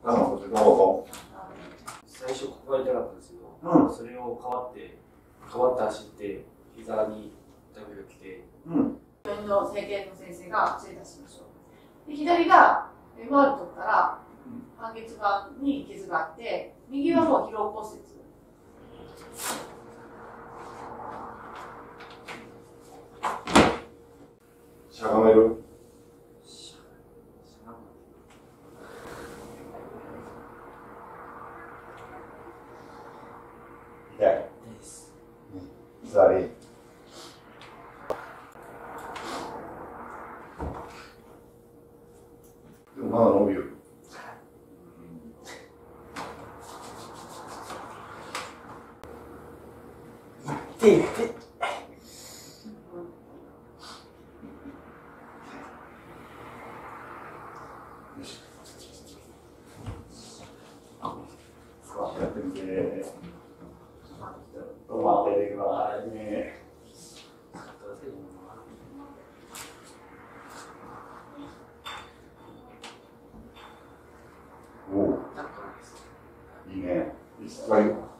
どうぞ。 最初ここが痛かったんですけど、それを変わった足って膝に痛みが来て、 病院の整形の先生が失礼いたしましょう。で左が MR 取ったら半月板に傷があって、右はもう疲労骨折。 しゃがめる。痛い。座り。でもまだ伸びる。 痛い痛い。 やってみて。止まっててくださいね。おお。いいね。いい